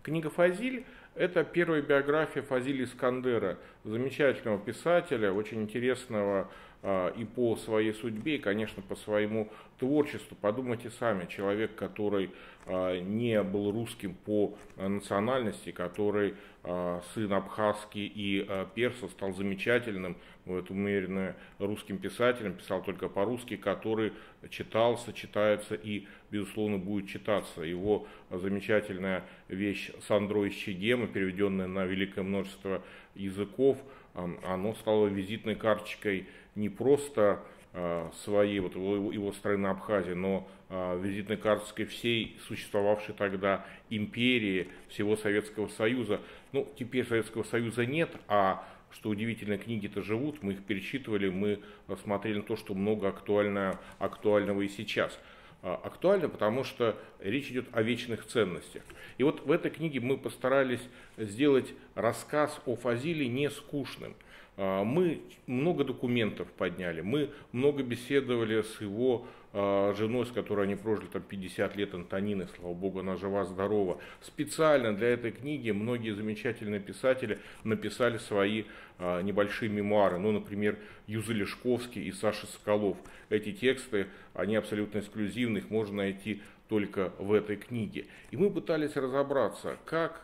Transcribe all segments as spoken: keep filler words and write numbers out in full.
Книга «Фазиль» – это первая биография Фазиля Искандера, замечательного писателя, очень интересного э, и по своей судьбе, и, конечно, по своему творчеству. Подумайте сами, человек, который э, не был русским по национальности, который э, сын абхазский и э, перса, стал замечательным, в этом уверенно, русским писателем, писал только по-русски, который читался, читается и, безусловно, будет читаться. Его замечательная вещь «Сандро из Чегема», переведенная на великое множество языков, оно стало визитной карточкой не просто своей, вот его, его страны Абхазии, но визитной карточкой всей существовавшей тогда империи, всего Советского Союза. Ну, теперь Советского Союза нет, а что удивительно, книги-то живут, мы их перечитывали, мы смотрели на то, что много актуально, актуального и сейчас. Актуально, потому что речь идет о вечных ценностях. И вот в этой книге мы постарались сделать рассказ о Фазиле не скучным. Мы много документов подняли, мы много беседовали с его женой, с которой они прожили там пятьдесят лет, Антонины, слава богу, она жива-здорова. Специально для этой книги многие замечательные писатели написали свои небольшие мемуары. Ну, например, Юза Лешковский и Саша Соколов. Эти тексты, они абсолютно эксклюзивны, их можно найти только в этой книге. И мы пытались разобраться, как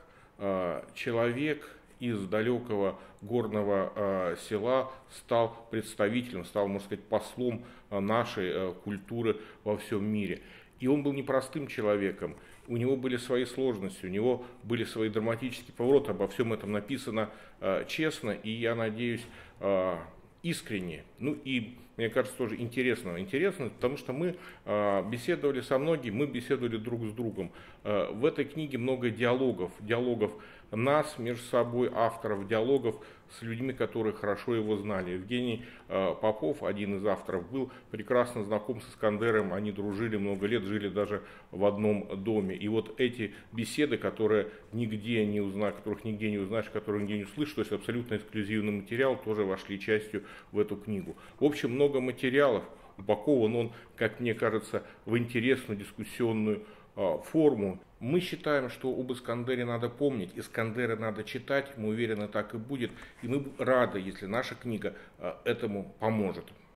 человек из далекого горного э, села стал представителем, стал, можно сказать, послом э, нашей э, культуры во всем мире. И он был непростым человеком, у него были свои сложности, у него были свои драматические повороты, обо всем этом написано э, честно и, я надеюсь, э, искренне. Ну и, мне кажется, тоже интересно. Интересно, потому что мы э, беседовали со многими, мы беседовали друг с другом. Э, в этой книге много диалогов, диалогов нас между собой, авторов, диалогов с людьми, которые хорошо его знали. Евгений э, Попов, один из авторов, был прекрасно знаком с Искандером, они дружили много лет, жили даже в одном доме. И вот эти беседы, которые нигде не узнаешь, которых нигде не узнаешь, которые нигде не услышишь, то есть абсолютно эксклюзивный материал, тоже вошли частью в эту книгу. В общем, много материалов, упакован он, как мне кажется, в интересную дискуссионную э, форму. Мы считаем, что об Искандере надо помнить, Искандера надо читать, мы уверены, так и будет. И мы рады, если наша книга этому поможет.